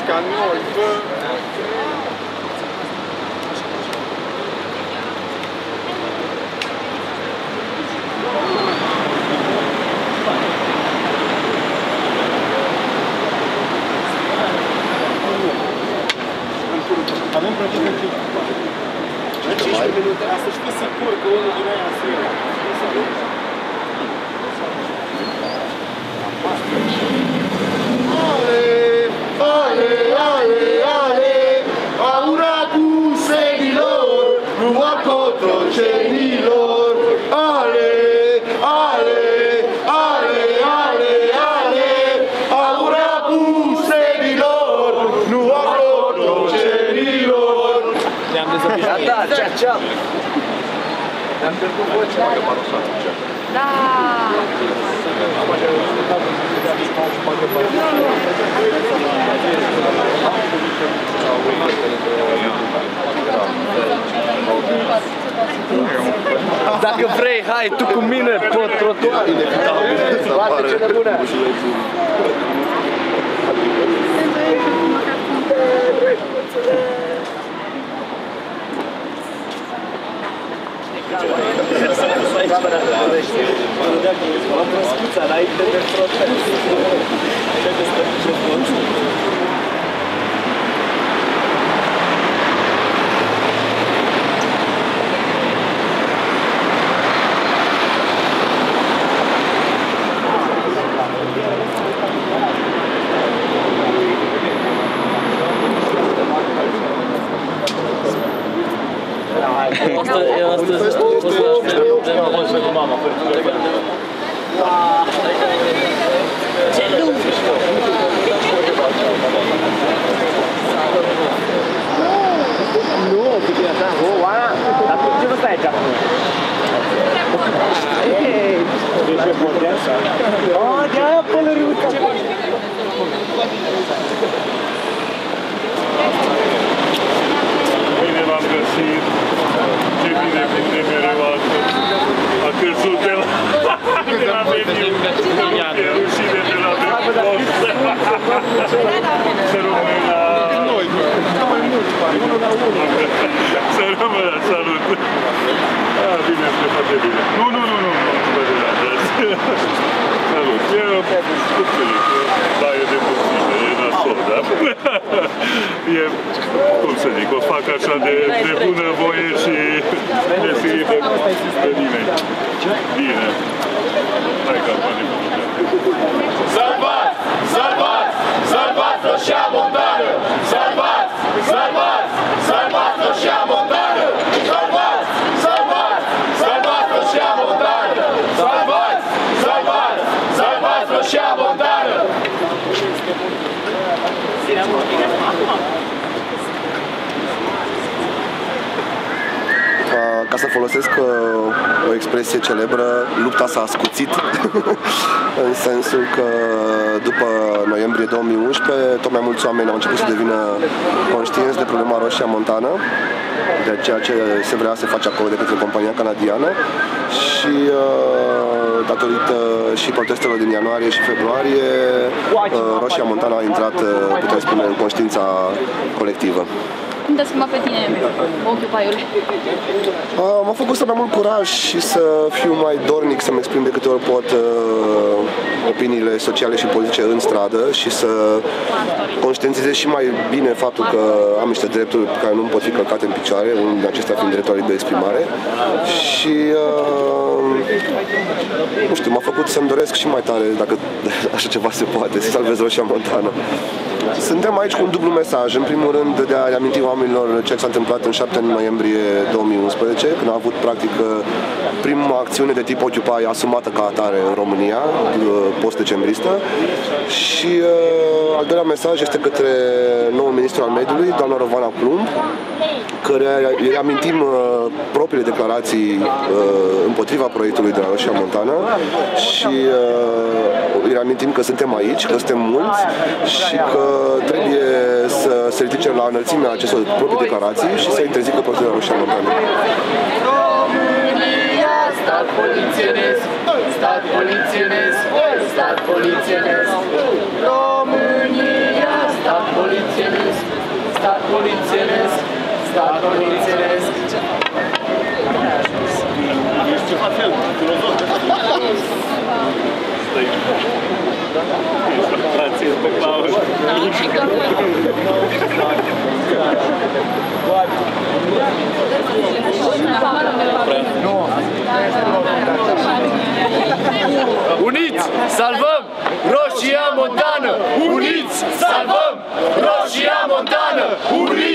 ca noi, bă! Avem proces în 15 minute, asta și fi sigur că unul din aia să ia. Ale, ale, ale, aura buselilor, rua cotocenilor. Ale, ale, ale, ale, ale, aura buselilor, rua cotocenilor. Ne-am dezăpișat. Da, cea. Ne-am pierdut vocea. Da! Dacă vrei, hai tu cu mine pe trotuar. Inevitabil să apară bușulețul. M-am răscuța înainte de protest. Așa că stă ce pot. Bine v-am găsit, ce bine vine mereu astăzi. A căzut de la meniu, e rușine de la meniu. Să rămână să rămână, salut. Bine, este foarte bine. Nu, salut, e puțin, baie de puțină, e nasol, da? E, cum să zic, o fac așa de bună voie și de sigur de nimeni. Bine. Hai campanie. Salvați! Salvați! Salvați Roșia Montană! Salvați! Salvați! Salvați Roșia Montană! Salvați! Salvați! Salvați Roșia Montană! Salvați! Salvați! Salvați Roșia Montană! Ca să folosesc o expresie celebră, lupta s-a ascuțit, în sensul că după noiembrie 2011 tot mai mulți oameni au început să devină conștienți de problema Roșia Montană, de ceea ce se vrea să face acolo de către compania canadiană și datorită și protestelor din ianuarie și februarie, Roșia Montană a intrat, putem spune, în conștiința colectivă. Cum te-a schimbat pe tine Occupy-ul? M-a făcut să am mai mult curaj și să fiu mai dornic să-mi exprim de câte ori pot opiniile sociale și politice în stradă și să conștientizez și mai bine faptul că am niște drepturi care nu pot fi călcate în picioare, unul din acestea fiind dreptul la liberă exprimare și nu știu, m-a făcut să-mi doresc și mai tare, dacă așa ceva se poate, să salvez Roșia Montană. Suntem aici cu un dublu mesaj. În primul rând, de a reaminti oamenilor ce s-a întâmplat în 7 noiembrie 2011, când a avut practic prima acțiune de tip Occupy asumată ca atare în România, post-decembristă. Și al doilea mesaj este către noul ministru al mediului, doamna Rovana Plumb, care îi reamintim propriile declarații împotriva proiectului de la Roșia Montană și îi reamintim că suntem aici, că suntem mulți și că trebuie să se ridice la înălțimea acestor proprii declarații și să interzică proiectul de la Roșia Montană. România, stat polițienesc, stat polițienesc, stat polițienesc. România, stat polițienesc. Stat polițienesc. Ești ceva fel, filozof. Stai. Frație, pe pauză. Și cafea. Uniți, salvăm Roșia Montană! Uniți, salvăm Roșia Montană! Uniți!